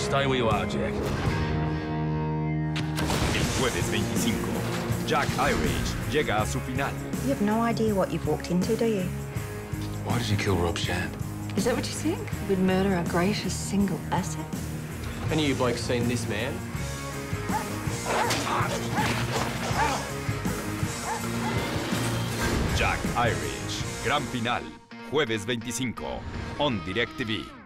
Stay where you are, Jack. El jueves 25, Jack Irish llega a su final. You have no idea what you've walked into, do you? Why did you kill Rob Shand? Is that what you think? We'd murder our greatest single asset? Any of you blokes seen this man? Jack Irish, gran final, jueves 25, on DirecTV.